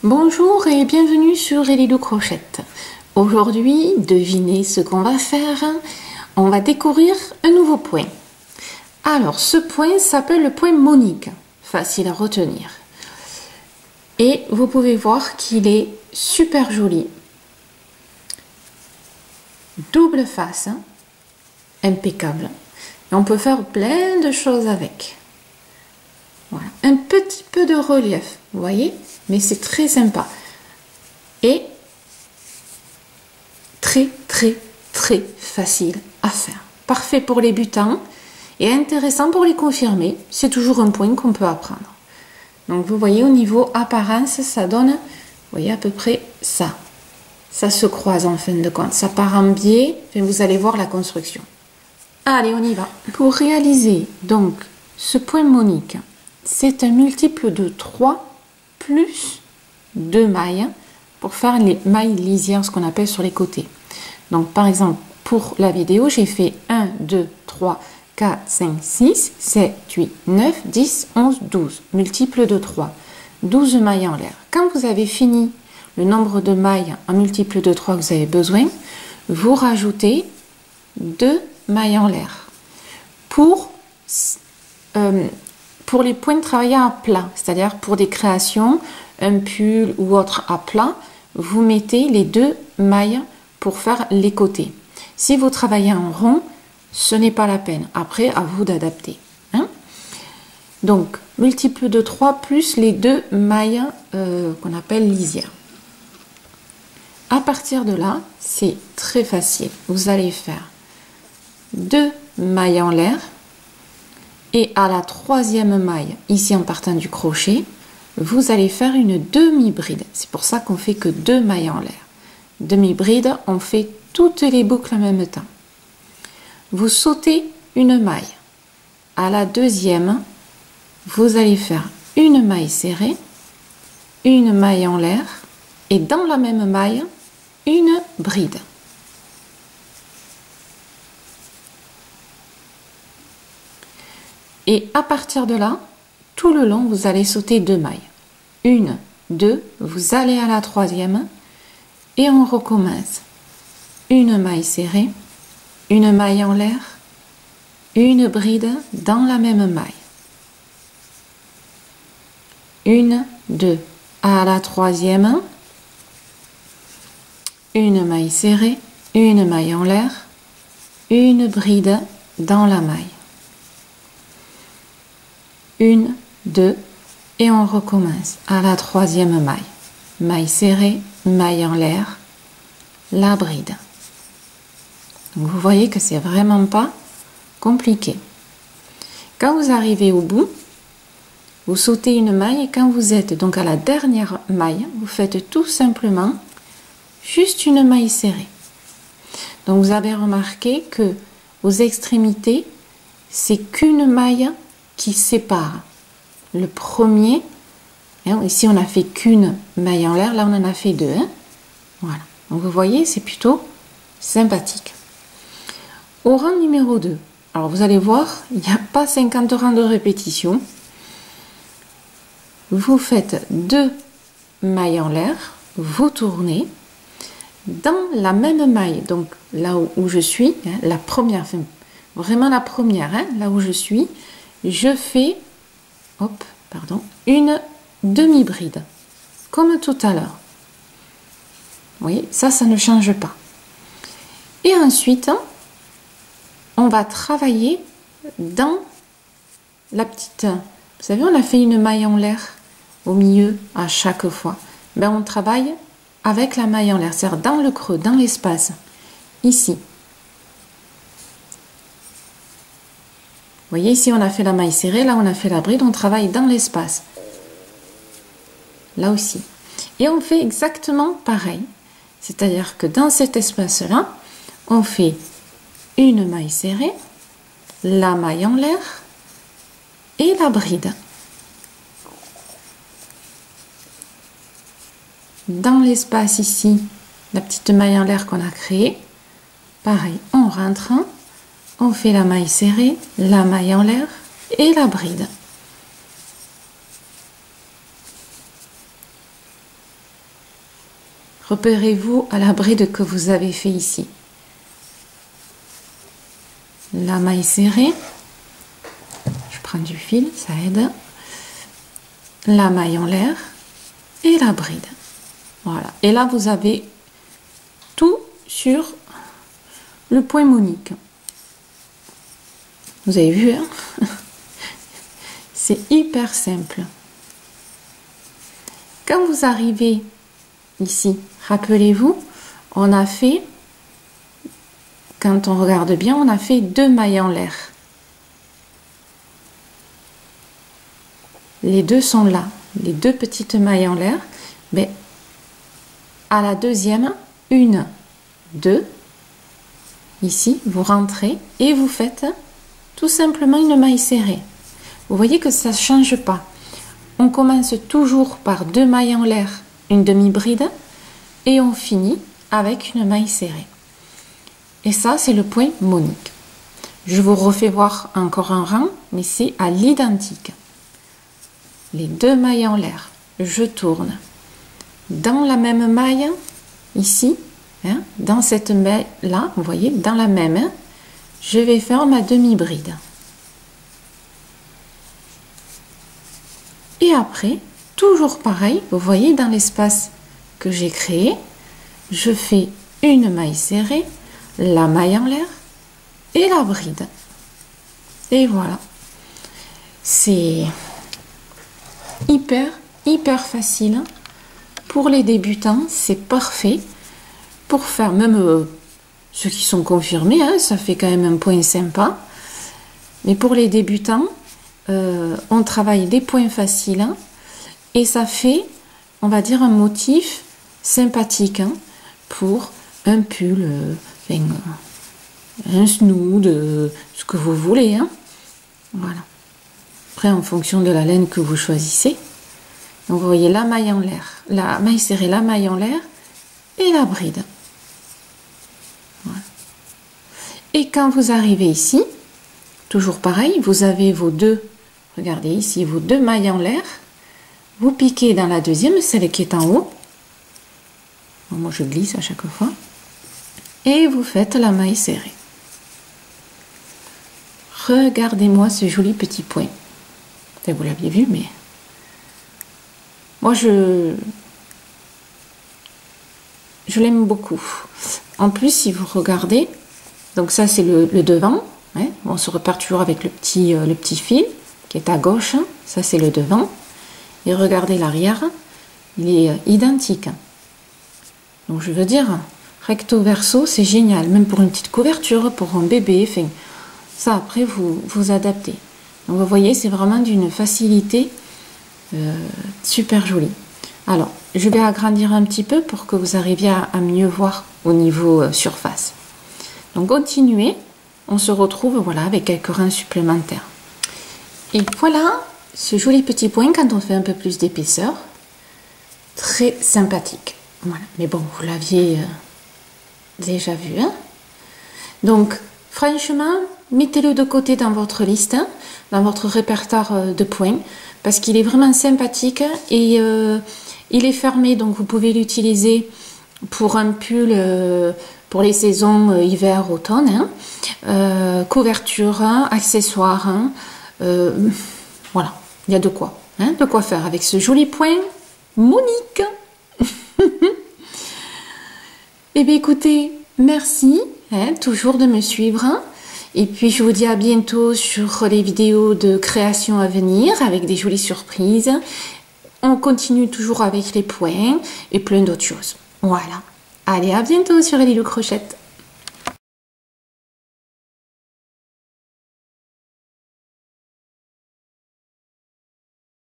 Bonjour et bienvenue sur Elidou Crochette. Aujourd'hui, devinez ce qu'on va faire. On va découvrir un nouveau point. Alors, ce point s'appelle le point Monique. Facile à retenir. Et vous pouvez voir qu'il est super joli. Double face, impeccable. Et on peut faire plein de choses avec. Voilà. Un petit peu de relief, vous voyez, mais c'est très sympa. Et très facile à faire. Parfait pour les débutants et intéressant pour les confirmés. C'est toujours un point qu'on peut apprendre. Donc vous voyez au niveau apparence, ça donne, vous voyez à peu près ça. Ça se croise en fin de compte. Ça part en biais, et vous allez voir la construction. Allez, on y va. Pour réaliser donc ce point Monique, c'est un multiple de 3 plus 2 mailles pour faire les mailles lisières, ce qu'on appelle sur les côtés. Donc par exemple, pour la vidéo, j'ai fait 1, 2, 3, 4, 5, 6, 7, 8, 9, 10, 11, 12. Multiple de 3. 12 mailles en l'air. Quand vous avez fini le nombre de mailles en multiple de 3 que vous avez besoin, vous rajoutez 2 mailles en l'air. Pour les points de travail à plat, c'est-à-dire pour des créations, un pull ou autre à plat, vous mettez les 2 mailles pour faire les côtés. Si vous travaillez en rond, ce n'est pas la peine. Après, à vous d'adapter. Hein? Donc, multiple de 3 plus les 2 mailles qu'on appelle lisières. À partir de là, c'est très facile. Vous allez faire 2 mailles en l'air. Et à la 3e maille, ici en partant du crochet, vous allez faire une demi-bride. C'est pour ça qu'on fait que 2 mailles en l'air. Demi-bride, on fait toutes les boucles en même temps. Vous sautez une maille. À la 2e, vous allez faire une maille serrée, une maille en l'air et dans la même maille, une bride. Et à partir de là, tout le long, vous allez sauter 2 mailles. 1, 2, vous allez à la 3e et on recommence. Une maille serrée, une maille en l'air, une bride dans la même maille. 1, 2, à la 3e, une maille serrée, une maille en l'air, une bride dans la maille. 1, 2 et on recommence à la 3e maille. Maille serrée, maille en l'air, la bride. Donc vous voyez que c'est vraiment pas compliqué. Quand vous arrivez au bout, vous sautez une maille et quand vous êtes donc à la dernière maille, vous faites tout simplement juste une maille serrée. Donc vous avez remarqué que aux extrémités, c'est qu'une maille qui sépare le premier. Hein, ici on a fait qu'une maille en l'air, là on en a fait 2. Hein, voilà. Donc vous voyez, c'est plutôt sympathique. Au rang numéro 2, alors vous allez voir, il n'y a pas 50 rangs de répétition. Vous faites 2 mailles en l'air, vous tournez dans la même maille, donc là où je suis, hein, la première, enfin, vraiment la première, hein, là où je suis, je fais une demi-bride, comme tout à l'heure. Vous voyez, ça ne change pas. Et ensuite, on va travailler dans la petite... Vous savez, on a fait une maille en l'air au milieu à chaque fois. Ben, on travaille avec la maille en l'air, c'est-à-dire dans le creux, dans l'espace, ici. Vous voyez, ici on a fait la maille serrée, là on a fait la bride, on travaille dans l'espace. Là aussi. Et on fait exactement pareil. C'est-à-dire que dans cet espace-là, on fait une maille serrée, la maille en l'air et la bride. Dans l'espace ici, la petite maille en l'air qu'on a créée, pareil, on rentre, on fait la maille serrée, la maille en l'air et la bride. repérez-vous à la bride que vous avez fait ici. La maille serrée, je prends du fil, ça aide. La maille en l'air et la bride. Voilà. Et là, vous avez tout sur le point monique. Vous avez vu, hein? C'est hyper simple. Quand vous arrivez ici, rappelez-vous, on a fait, quand on regarde bien, on a fait 2 mailles en l'air. Les deux sont là, les 2 petites mailles en l'air. Mais à la deuxième, 1, 2, ici, vous rentrez et vous faites tout simplement une maille serrée. Vous voyez que ça ne change pas. On commence toujours par 2 mailles en l'air, une demi-bride, et on finit avec une maille serrée. Et ça, c'est le point monique. Je vous refais voir encore un rang, mais c'est à l'identique. Les 2 mailles en l'air, je tourne dans la même maille, ici, hein, dans cette maille là, vous voyez, dans la même, hein, je vais faire ma demi-bride. Et après, toujours pareil, vous voyez, dans l'espace que j'ai créé, je fais une maille serrée, la maille en l'air et la bride. Et voilà. C'est hyper facile. Pour les débutants, c'est parfait. Pour faire, même ceux qui sont confirmés, hein, ça fait quand même un point sympa. Mais pour les débutants, on travaille des points faciles, hein, et ça fait, on va dire, un motif sympathique, hein, pour un pull, un snood, ce que vous voulez, hein. Voilà. Après, en fonction de la laine que vous choisissez. Donc, vous voyez la maille en l'air, la maille serrée, la maille en l'air et la bride. Voilà. Et quand vous arrivez ici, toujours pareil, vous avez vos 2, regardez ici, vos 2 mailles en l'air. Vous piquez dans la deuxième, celle qui est en haut. Bon, moi, je glisse à chaque fois. Et vous faites la maille serrée. Regardez-moi ce joli petit point. Vous l'aviez vu, mais moi, je l'aime beaucoup. En plus, si vous regardez, donc ça, c'est le devant. Hein, on se repart toujours avec le petit fil qui est à gauche. Ça, c'est le devant. Et regardez l'arrière, il est identique. Donc, je veux dire, recto verso, c'est génial. Même pour une petite couverture, pour un bébé. Enfin, ça, après, vous adaptez. Donc, vous voyez, c'est vraiment d'une facilité super jolie. Alors, je vais agrandir un petit peu pour que vous arriviez à mieux voir au niveau surface. Donc, continuez. On se retrouve, voilà, avec quelques rangs supplémentaires. Et voilà ce joli petit point quand on fait un peu plus d'épaisseur. Très sympathique. Voilà. Mais bon, vous l'aviez déjà vu, hein? Donc, franchement, mettez-le de côté dans votre liste, hein, dans votre répertoire de points, parce qu'il est vraiment sympathique et il est fermé, donc vous pouvez l'utiliser pour un pull pour les saisons hiver, automne, hein, couverture, hein, accessoires, hein, voilà, il y a de quoi faire avec ce joli point monique. Et bien écoutez, merci, hein, toujours de me suivre. Et puis je vous dis à bientôt sur les vidéos de création à venir avec des jolies surprises. On continue toujours avec les points et plein d'autres choses. Voilà. Allez, à bientôt sur Ellie le Crochette.